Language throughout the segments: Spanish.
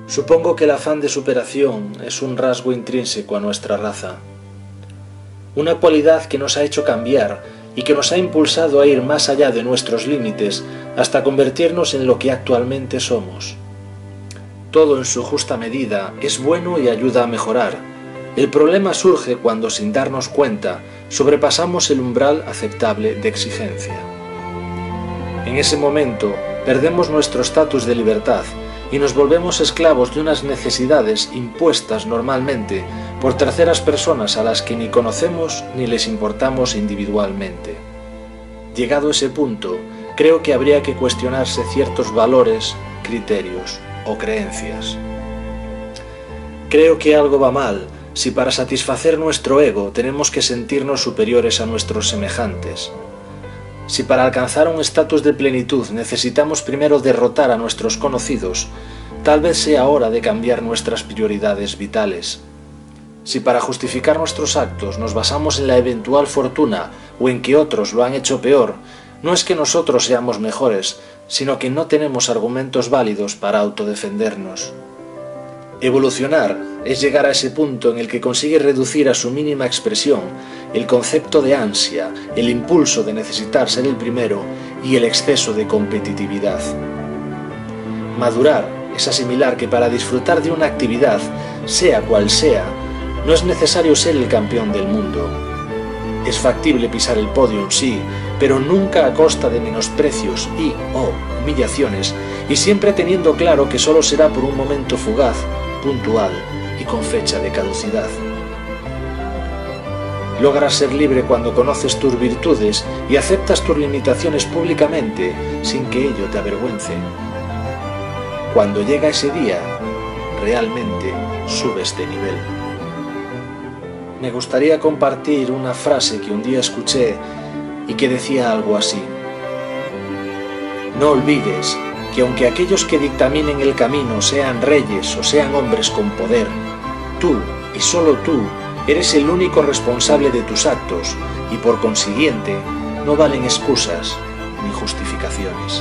Supongo que el afán de superación es un rasgo intrínseco a nuestra raza, una cualidad que nos ha hecho cambiar y que nos ha impulsado a ir más allá de nuestros límites hasta convertirnos en lo que actualmente somos. Todo en su justa medida es bueno y ayuda a mejorar. El problema surge cuando, sin darnos cuenta, sobrepasamos el umbral aceptable de exigencia. En ese momento perdemos nuestro estatus de libertad y nos volvemos esclavos de unas necesidades impuestas normalmente por terceras personas a las que ni conocemos ni les importamos individualmente. Llegado ese punto, creo que habría que cuestionarse ciertos valores, criterios o creencias. Creo que algo va mal si para satisfacer nuestro ego tenemos que sentirnos superiores a nuestros semejantes. Si para alcanzar un estatus de plenitud necesitamos primero derrotar a nuestros conocidos, tal vez sea hora de cambiar nuestras prioridades vitales. Si para justificar nuestros actos nos basamos en la eventual fortuna o en que otros lo han hecho peor, no es que nosotros seamos mejores, sino que no tenemos argumentos válidos para autodefendernos. Evolucionar es llegar a ese punto en el que consigue reducir a su mínima expresión el concepto de ansia, el impulso de necesitar ser el primero y el exceso de competitividad. Madurar es asimilar que para disfrutar de una actividad, sea cual sea, no es necesario ser el campeón del mundo. Es factible pisar el podio, sí, pero nunca a costa de menosprecios y o humillaciones, y siempre teniendo claro que solo será por un momento fugaz, puntual y con fecha de caducidad. Logras ser libre cuando conoces tus virtudes y aceptas tus limitaciones públicamente sin que ello te avergüence. Cuando llega ese día, realmente subes de nivel. Me gustaría compartir una frase que un día escuché y que decía algo así: no olvides que aunque aquellos que dictaminen el camino sean reyes o sean hombres con poder, tú y solo tú eres el único responsable de tus actos y por consiguiente no valen excusas ni justificaciones.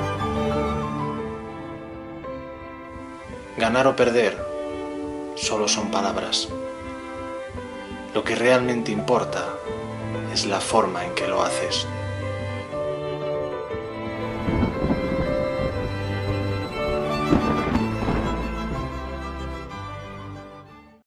Ganar o perder solo son palabras. Lo que realmente importa es la forma en que lo haces.